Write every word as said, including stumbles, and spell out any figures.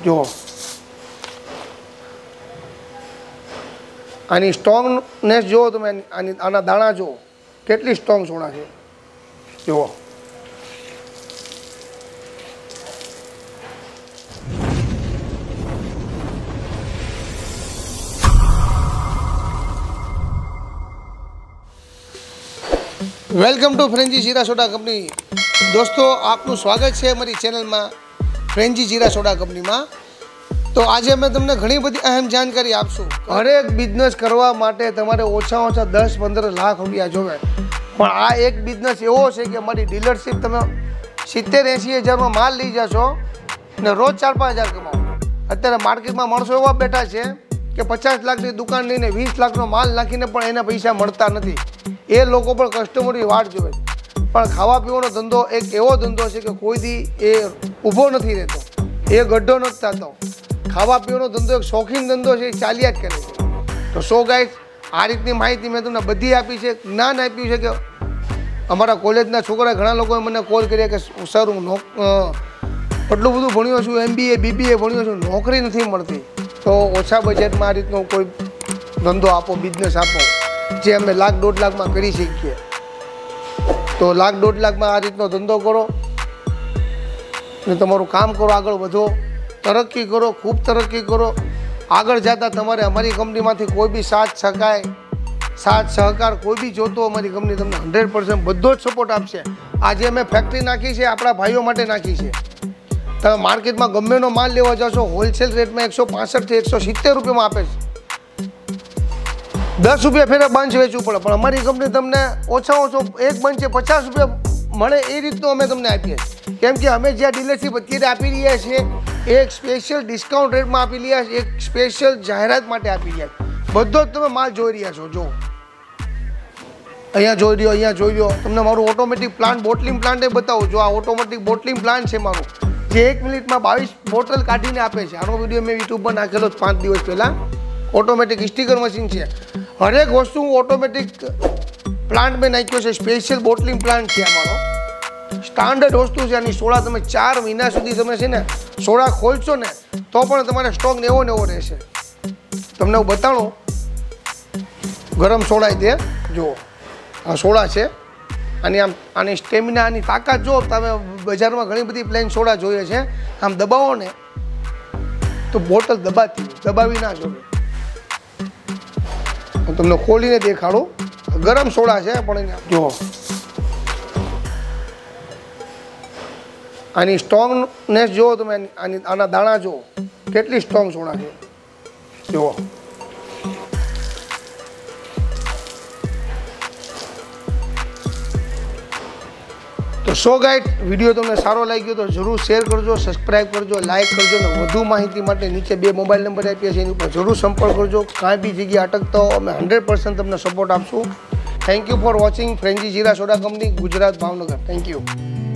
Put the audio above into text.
જો આની સ્ટ્રોંગનેસ જુઓ તમે, આની આના દાણા જુઓ કેટલી સ્ટ્રોંગ સોડા છે. જુઓ welcome to Frenji jeera soda company. દોસ્તો આપનું સ્વાગત છે અમારી ચેનલમાં ફ્રેન્જી જીરા સોડા કંપનીમાં. તો આજે અમે તમને ઘણી બધી અહેમ જાણકારી આપશું. હરેક બિઝનેસ કરવા માટે તમારે ઓછામાં ઓછા દસ પંદર લાખ રૂપિયા જોવે, પણ આ એક બિઝનેસ એવો છે કે અમારી ડીલરશીપ તમે સિત્તેર એંસી હજારમાં માલ લઈ જશો ને રોજ ચાર પાંચ હજાર કમાવો. અત્યારે માર્કેટમાં માણસો એવા બેઠા છે કે પચાસ લાખની દુકાન લઈને વીસ લાખનો માલ નાખીને પણ એના પૈસા મળતા નથી. એ લોકો પણ કસ્ટમરની વાટ જોવે. પણ ખાવા પીવાનો ધંધો એક એવો ધંધો છે કે કોઈ દી એ ઊભો નથી રહેતો, એ ગઢો નથી થતો. ખાવા પીવાનો ધંધો એક શોખીન ધંધો છે, એ ચાલ્યા જ કરે છે. તો સો ગાઈસ, આ રીતની માહિતી મેં તમને બધી આપી છે, જ્ઞાન આપ્યું છે. કે અમારા કોલેજના છોકરા ઘણા લોકોએ મને કોલ કર્યા કે સર હું નો એટલું બધું ભણ્યો છું, એમબીએ બીબીએ ભણ્યો છું, નોકરી નથી મળતી. તો ઓછા બજેટમાં આ રીતનો કોઈ ધંધો આપો, બિઝનેસ આપો જે અમે લાખ દોઢ લાખમાં કરી શકીએ. તો લાખ દોઢ લાખમાં આ રીતનો ધંધો કરો ને તમારું કામ કરો, આગળ વધો, તરક્કી કરો, ખૂબ તરક્કી કરો. આગળ જતાં તમારે અમારી કંપનીમાંથી કોઈ બી સાથ સહકાર સાથ સહકાર કોઈ બી જોતો અમારી કંપની તમને હંડ્રેડ પર્સન્ટ બધો જ સપોર્ટ આપશે. આજે અમે ફેક્ટરી નાખી છે, આપણા ભાઈઓ માટે નાખી છે. તમે માર્કેટમાં ગમેનો માલ લેવા જશો હોલસેલ રેટમાં એકસો પાસઠથી એકસો સિત્તેર રૂપિયામાં આપે છે. દસ રૂપિયા ફેરે બંચ વેચવું પડે, પણ અમારી કંપની તમને ઓછામાં ઓછો એક બંચે પચાસ રૂપિયા મળે એ રીતનું અમે તમને આપીએ છીએ. કેમ કે અમે જ્યાં ડીલરશીપ અત્યારે આપી રહ્યા છીએ એક સ્પેશિયલ ડિસ્કાઉન્ટ રેટમાં આપી રહ્યા છીએ, એક સ્પેશિયલ જાહેરાત માટે આપી રહ્યા છીએ. બધો જ તમે માલ જોઈ રહ્યા છો. જો અહીંયા જોઈ રહ્યો, અહીંયા જોઈ રહ્યો. તમને મારું ઓટોમેટિક પ્લાન્ટ બોટલિંગ પ્લાન્ટ એ બતાવું. જો આ ઓટોમેટિક બોટલિંગ પ્લાન્ટ છે મારું, જે એક મિનિટમાં બાવીસ બોટલ કાઢીને આપે છે. આનો વિડીયો મેં યુટ્યુબ પર નાખેલો પાંચ દિવસ પહેલાં. ઓટોમેટિક સ્ટીકર મશીન છે. હરેક વસ્તુ ઓટોમેટિક પ્લાન્ટ મેં નાખ્યો છે, સ્પેશિયલ બોટલિંગ પ્લાન્ટ છે અમારો. સ્ટાન્ડર્ડ વસ્તુ છે. આની સોડા તમે ચાર મહિના સુધી તમે છે ને સોડા ખોલશો ને તો પણ તમારે સ્ટોક નેવો નેવો રહેશે. તમને હું બતાડું ગરમ સોડા તે જુઓ. આ સોડા છે. આની આમ આની સ્ટેમિના, આની તાકાત જો તમે બજારમાં ઘણી બધી પ્લેન સોડા જોઈએ છે, આમ દબાવો ને તો બોટલ દબાતી દબાવી ના જોવે. હું તમને ખોલીને દેખાડું. ગરમ સોડા છે પણ જુઓ આની સ્ટ્રોંગનેસ જુઓ તમે, આની આના દાણા જુઓ કેટલી સ્ટ્રોંગ સોડા છે. જુઓ તો સો ગાઈડ, વિડીયો તમને સારો લાગ્યો તો જરૂર શેર કરજો, સબસ્ક્રાઈબ કરજો, લાઇક કરજો ને વધુ માહિતી માટે નીચે બે મોબાઈલ નંબર આપ્યા છે એની ઉપર જરૂર સંપર્ક કરજો. કાંઈ બી જગ્યાએ અટકતા હો અમે હંડ્રેડ પર્સન્ટ તમને સપોર્ટ આપશું. Thank you for watching Frenji jeera soda company, Gujarat, Bhavnagar. Thank you.